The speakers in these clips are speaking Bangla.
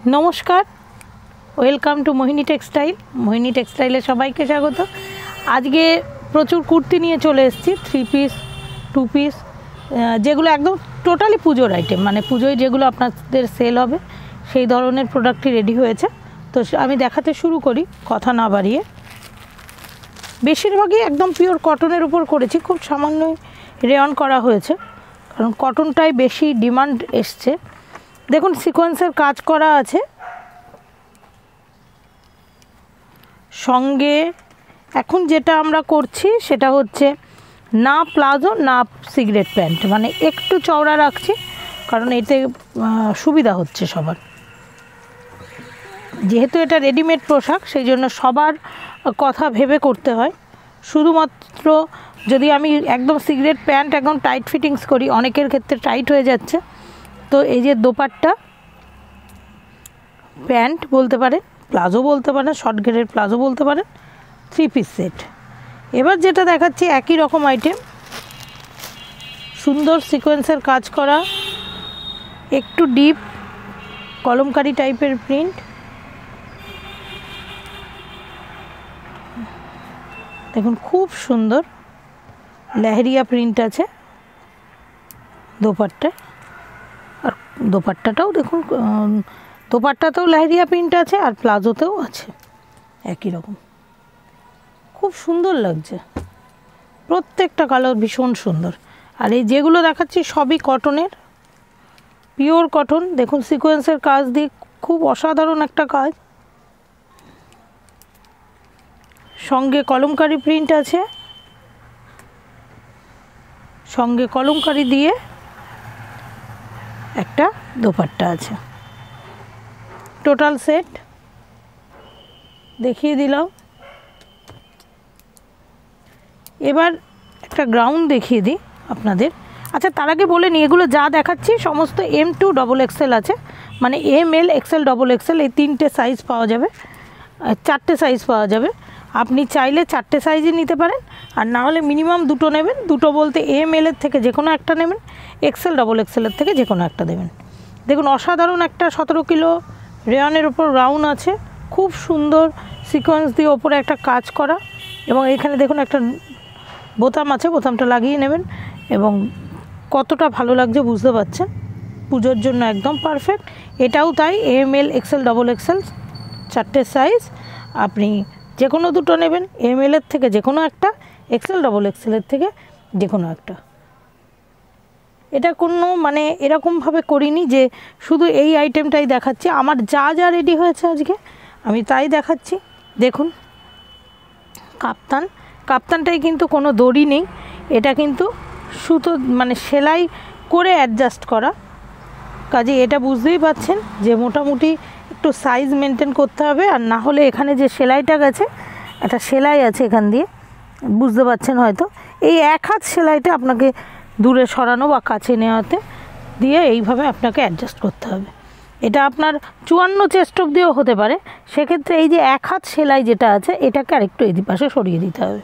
नमस्कार वेलकाम टू मोहिनी टेक्सटाइले सबाइके स्वागत। आज के प्रचुर कुर्ती निये चले एसेछि, 3 पिस 2 पिस जेगुलो एकदम टोटाली पुजोर आइटेम, माने पुजोय जेगुलो आपनादेर सेल होबे सेई धरनेर प्रोडक्टई रेडी हयेछे। तो आमी देखाते शुरू करी कथा ना बाड़िये। बेशिरभागई एकदम पिओर कटनेर उपर करेछि, खूब सामान्य रेयन करा हयेछे कारण कटनटाई बेशी डिमांड एसছে। देखुन सिकोয়েন্সের কাজ করা আছে, সঙ্গে এখন যেটা আমরা করছি সেটা হচ্ছে না প্লাজো না সিগারেট প্যান্ট, মানে একটু চওড়া রাখছি কারণ এতে সুবিধা হচ্ছে সবার। যেহেতু এটা রেডিমেড পোশাক সেই জন্য সবার কথা ভেবে করতে হয়। শুধুমাত্র যদি আমি একদম সিগারেট প্যান্ট একদম টাইট ফিটিংস করি অনেকের ক্ষেত্রে টাইট হয়ে যাচ্ছে। तो ये दोपाट्टा पैंट बोलते पारें, प्लाजो बोलते पारें, शर्ट घेरेर प्लाजो बोलते पारें, 3 पिस सेट। एबार जेटा देखाচ্ছি একই রকম आइटेम, सुंदर सिकोয়েন্সের काज करा, एकटू डीप कलमकारी टाइपेर प्रिंट। देखुन खूब सुंदर लहरिया प्रिंट आछे दोपाट्टा। और दोपाट्टाटाও দেখুন, दोपाट्टाতেও लहरिया प्रिंट আছে আর প্লাজোতেও আছে একই রকম। খুব সুন্দর লাগছে, প্রত্যেকটা কালার ভীষণ সুন্দর। আর এই যেগুলো দেখাচ্ছি সবই কটনের, পিওর কটন। দেখুন সিকোয়েন্সের কাজ দিয়ে খুব অসাধারণ একটা কাজ, সঙ্গে কলমকারি প্রিন্ট আছে, সঙ্গে কলমকারি দিয়ে একটা दोपट्टा আছে। টোটাল সেট দেখিয়ে দিলাম। এবার একটা গ্রাউন্ড দেখিয়ে দিই আপনাদের। আচ্ছা তার আগে বলে নিই, এগুলো যা দেখাচ্ছি সমস্ত M2 ডবল এক্সেল আছে, মানে ML XL ডবল এক্সেল এই 3টে সাইজ পাওয়া যাবে, 4টে সাইজ পাওয়া যাবে। আপনি চাইলে 4টে সাইজই নিতে পারেন, আর না হলে মিনিমাম দুটো নেবেন। দুটো বলতে ML এর থেকে যে কোনো একটা নেবেন, XL ডবল এক্সেলের থেকে যে কোনো একটা দেবেন। দেখুন অসাধারণ একটা 17 কিলো রেয়নের উপর রাউন্ড আছে, খুব সুন্দর সিকোয়েন্স দিয়ে ওপরে একটা কাজ করা, এবং এখানে দেখুন একটা বোতাম আছে, বোতামটা লাগিয়ে নেবেন এবং কতটা ভালো লাগছে বুঝতে পারছেন। পুজোর জন্য একদম পারফেক্ট। এটাও তাই, ML XL ডবল এক্সেল 4টে সাইজ, আপনি যে কোনো দুটো নেবেন, ML এর থেকে যে কোনো একটা, XL ডবল এক্সেলের থেকে যে কোনো একটা। এটা কোনো মানে এরকমভাবে করিনি যে শুধু এই আইটেমটাই দেখাচ্ছি, আমার যা যা রেডি হয়েছে আজকে আমি তাই দেখাচ্ছি। দেখুন কাপ্তানটাই কিন্তু কোনো দড়ি নেই, এটা কিন্তু সুতো মানে সেলাই করে অ্যাডজাস্ট করা, কাজে এটা বুঝতেই পাচ্ছেন যে মোটামুটি একটু সাইজ মেনটেন করতে হবে। আর না হলে এখানে যে সেলাইটা গেছে, একটা সেলাই আছে এখান দিয়ে, বুঝতে পাচ্ছেন হয়তো, এই এক হাত সেলাইটা আপনাকে দূরে সরানো বা কাছে নেওয়াতে দিয়ে এইভাবে আপনাকে অ্যাডজাস্ট করতে হবে। এটা আপনার 54 চেস্ট অবধিও হতে পারে, সেক্ষেত্রে এই যে এক হাত সেলাই যেটা আছে এটাকে আরেকটু এই পাশে সরিয়ে দিতে হবে।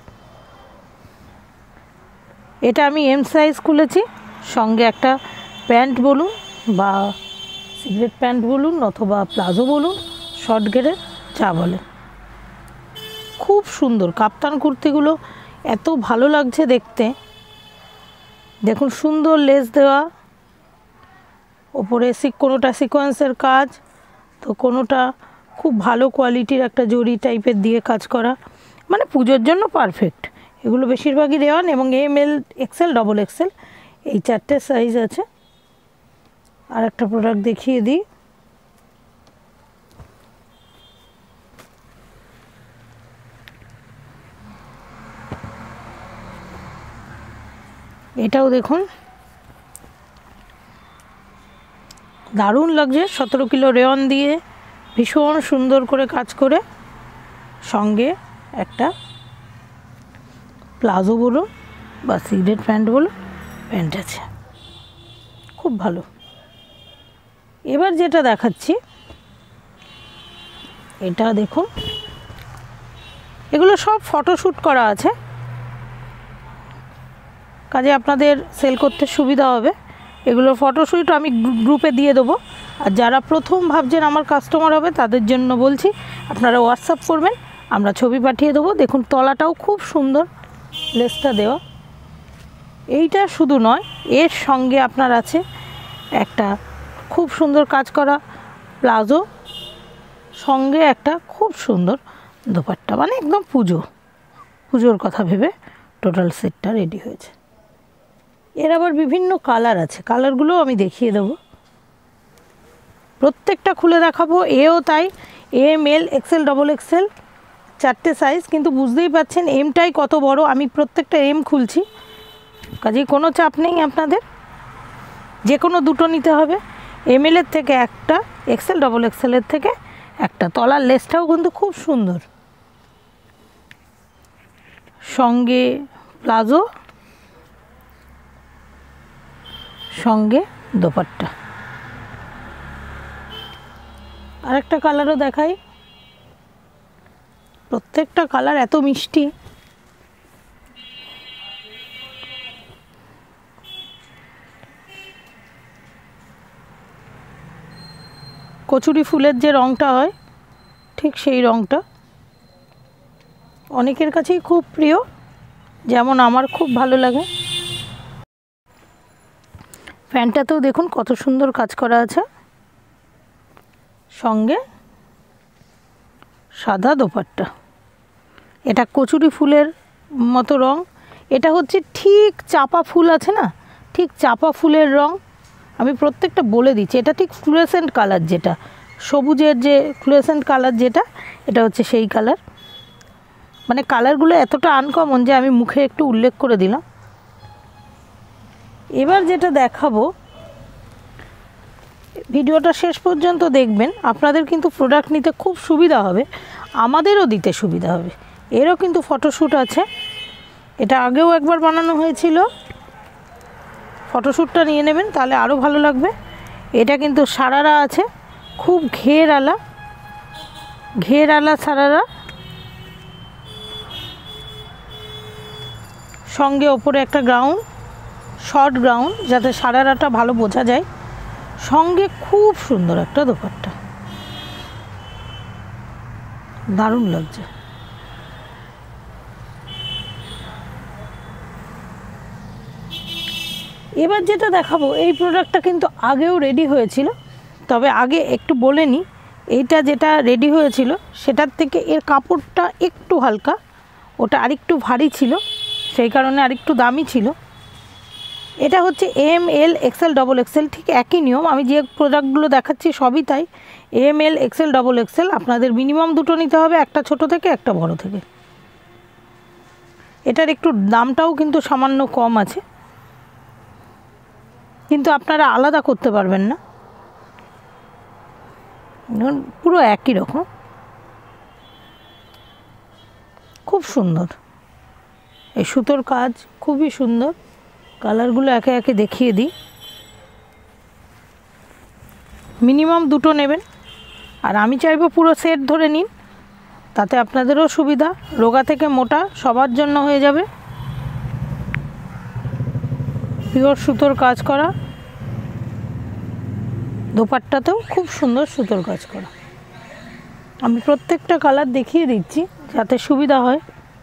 এটা আমি M সাইজ খুলেছি, সঙ্গে একটা প্যান্ট বলুন বা সিগারেট প্যান্ট বলুন অথবা প্লাজো বলুন, শর্ট ঘেরের যা বলে, খুব সুন্দর কাপ্তান কুর্তিগুলো, এত ভালো লাগছে দেখতে। দেখুন সুন্দর লেস দেওয়া, ওপরে কোনোটা সিকোয়েন্সের কাজ, তো কোনোটা খুব ভালো কোয়ালিটির একটা জরি টাইপের দিয়ে কাজ করা, মানে পুজোর জন্য পারফেক্ট। এগুলো বেশিরভাগই রেওয়ান এবং ML XL ডবল এক্সেল এই 4টে সাইজ আছে। আর একটা প্রোডাক্ট দেখিয়ে দিই, এটাও দেখুন দারুণ লাগছে, 17 কিলো রেয়ন দিয়ে ভীষণ সুন্দর করে কাজ করে, সঙ্গে একটা প্লাজো বলুন বা সিগারেট প্যান্ট বলুন প্যান্ট আছে, খুব ভালো। এবার যেটা দেখাচ্ছি এটা দেখুন, এগুলো সব ফটোশ্যুট করা আছে, কাজে আপনাদের সেল করতে সুবিধা হবে। এগুলোর ফটোশ্যুট আমি গ্রুপে দিয়ে দেবো। আর যারা প্রথম ভাবছেন আমার কাস্টমার হবে তাদের জন্য বলছি, আপনারা হোয়াটসঅ্যাপ করবেন, আমরা ছবি পাঠিয়ে দেবো। দেখুন তলাটাও খুব সুন্দর লেসটা দেওয়া। এইটা শুধু নয়, এর সঙ্গে আপনার আছে একটা খুব সুন্দর কাজ করা প্লাজো, সঙ্গে একটা খুব সুন্দর দোপাট্টা, মানে একদম পুজোর কথা ভেবে টোটাল সেটটা রেডি হয়েছে। এর আবার বিভিন্ন কালার আছে, কালারগুলো আমি দেখিয়ে দেবো, প্রত্যেকটা খুলে দেখাবো। এও তাই, M L XL double XL 4টে সাইজ, কিন্তু বুঝতেই পাচ্ছেন এমটাই কত বড়, আমি প্রত্যেকটা এম খুলছি, কাজেই কোনো চাপ নেই আপনাদের, যে কোনো দুটো নিতে হবে। এম এলের থেকে একটা, এক্সেল ডবল এক্সেলের থেকে একটা। তলার লেসটাও কিন্তু খুব সুন্দর, সঙ্গে প্লাজো, সঙ্গে দোপাট্টা। আরেকটা কালারও দেখাই, প্রত্যেকটা কালার এত মিষ্টি। কচুরি ফুলের যে রঙটা হয় ঠিক সেই রঙটা, অনেকের কাছেই খুব প্রিয়, যেমন আমার খুব ভালো লাগে। প্যান্টটাতেও দেখুন কত সুন্দর কাজ করা আছে, সঙ্গে সাদা দোপাট্টা। এটা কচুরি ফুলের মতো রং, এটা হচ্ছে ঠিক চাপা ফুল আছে না, ঠিক চাপা ফুলের রং। আমি প্রত্যেকটা বলে দিচ্ছি, এটা ঠিক ফ্লুরেসেন্ট কালার, যেটা সবুজের যে ফ্লুরেসেন্ট কালার যেটা, এটা হচ্ছে সেই কালার। মানে কালারগুলো এতটা আনকমন যে আমি মুখে একটু উল্লেখ করে দিলাম। এবার যেটা দেখাবো, ভিডিওটা শেষ পর্যন্ত দেখবেন, আপনাদের কিন্তু প্রোডাক্ট নিতে খুব সুবিধা হবে, আমাদেরও দিতে সুবিধা হবে। এরও কিন্তু ফটোশ্যুট আছে, এটা আগেও একবার বানানো হয়েছিল, ফটোশ্যুটটা নিয়ে নেবেন তাহলে আরও ভালো লাগবে। এটা কিন্তু সারারা আছে, খুব ঘের আলা সারারা, সঙ্গে ওপরে একটা গ্রাউন্ড, শর্ট গ্রাউন্ড, যাতে সারারাটা ভালো বোঝা যায়, সঙ্গে খুব সুন্দর একটা দোপাট্টা, দারুণ লাগছে। এবার যেটা দেখাবো, এই প্রোডাক্টটা কিন্তু আগেও রেডি হয়েছিল, তবে আগে একটু বলে নিই, এইটা যেটা রেডি হয়েছিল সেটার থেকে এর কাপড়টা একটু হালকা, ওটা আরেকটু ভারী ছিল, সেই কারণে আরেকটু দামি ছিল। এটা হচ্ছে M L XL double XL, ঠিক একই নিয়ম, আমি যে প্রোডাক্টগুলো দেখাচ্ছি সবই তাই। M L XL double XL, আপনাদের মিনিমাম দুটো নিতে হবে, একটা ছোট থেকে একটা বড় থেকে। এটার একটু দামটাও কিন্তু সামান্য কম আছে, কিন্তু আপনারা আলাদা করতে পারবেন না, পুরো একই রকম, খুব সুন্দর। এই সুতোর কাজ খুবই সুন্দর, কালারগুলো একে একে দেখিয়ে দিই। মিনিমাম দুটো নেবেন, আর আমি চাইবো পুরো সেট ধরে নিন, তাতে আপনাদেরও সুবিধা, রোগা থেকে মোটা সবার জন্য হয়ে যাবে। পিওর সুতোর কাজ করা, দোপাট্টাতেও খুব সুন্দর সুতোর কাজ করা। আমি প্রত্যেকটা কালার দেখিয়ে দিচ্ছি যাতে সুবিধা হয়।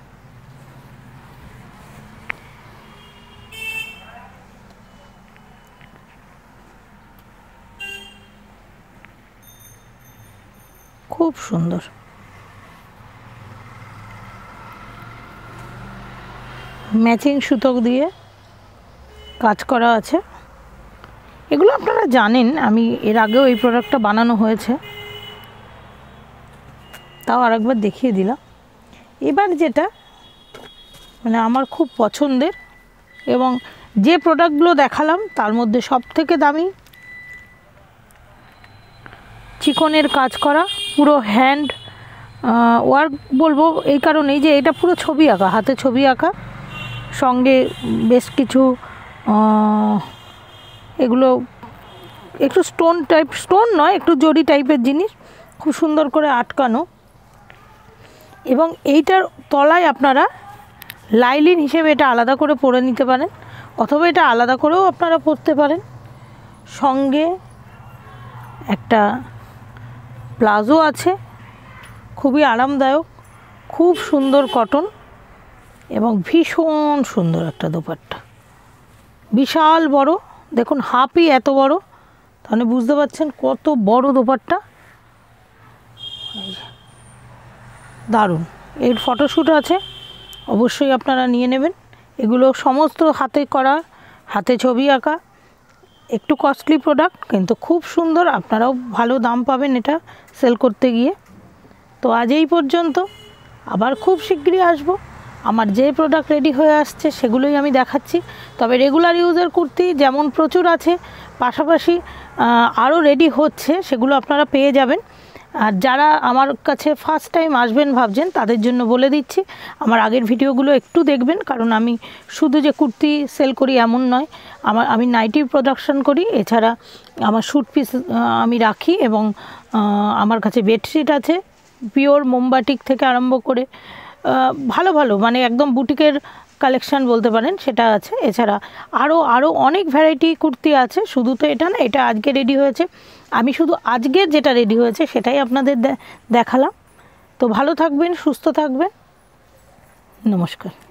খুব সুন্দর, ম্যাচিং সুতো দিয়ে কাজ করা আছে। এগুলো আপনারা জানেন, আমি এর আগেও এই প্রোডাক্টটা বানানো হয়েছে, তাও আরেকবার দেখিয়ে দিলাম। এবার যেটা মানে আমার খুব পছন্দের, এবং যে প্রোডাক্টগুলো দেখালাম তার মধ্যে সবথেকে দামি, চিকনের কাজ করা, পুরো হ্যান্ড ওয়ার্ক বলবো এই কারণেই যে এটা পুরো ছবি আঁকা, হাতে ছবি আঁকা, সঙ্গে বেশ কিছু এগুলো একটু স্টোন নয়, একটু জরি টাইপের জিনিস, খুব সুন্দর করে আটকানো। এবং এইটার তলায় আপনারা লাইলিন হিসেবে এটা আলাদা করে পরে নিতে পারেন, অথবা এটা আলাদা করেও আপনারা পরতে পারেন, সঙ্গে একটা প্লাজো আছে, খুবই আরামদায়ক, খুব সুন্দর কটন এবং ভীষণ সুন্দর একটা দোপাট্টা, বিশাল বড়, দেখুন হাফই এত বড়, তাহলে বুঝতে পারছেন কত বড় দোপাট্টা, দারুণ। এর ফটোশ্যুট আছে, অবশ্যই আপনারা নিয়ে নেবেন। এগুলো সমস্ত হাতে করা, হাতে ছবি আঁকা, একটু কস্টলি প্রোডাক্ট কিন্তু খুব সুন্দর, আপনারাও ভালো দাম পাবেন এটা সেল করতে গিয়ে। তো আজ এই পর্যন্ত, আবার খুব শীঘ্রই আসবো। আমার যে প্রোডাক্ট রেডি হয়ে আসছে সেগুলোই আমি দেখাচ্ছি। তবে রেগুলার ইউজের কুর্তি যেমন প্রচুর আছে, পাশাপাশি আরও রেডি হচ্ছে, সেগুলো আপনারা পেয়ে যাবেন। আর যারা আমার কাছে ফার্স্ট টাইম আসবেন ভাবছেন, তাদের জন্য বলে দিচ্ছি, আমার আগের ভিডিওগুলো একটু দেখবেন, কারণ আমি শুধু যে কুর্তি সেল করি এমন নয়, আমি নাইটি প্রোডাকশন করি, এছাড়া আমার স্যুট পিস আমি রাখি, এবং আমার কাছে বেডশিট আছে, পিওর মোমবাটিক থেকে আরম্ভ করে ভালো ভালো মানে একদম বুটিকের কালেকশান বলতে পারেন, সেটা আছে। এছাড়া আরও অনেক ভ্যারাইটি কুর্তি আছে, শুধু তো এটা না, এটা আজকে রেডি হয়েছে, আমি শুধু আজকের যেটা রেডি হয়েছে সেটাই আপনাদের দেখালাম। তো ভালো থাকবেন, সুস্থ থাকবেন, নমস্কার।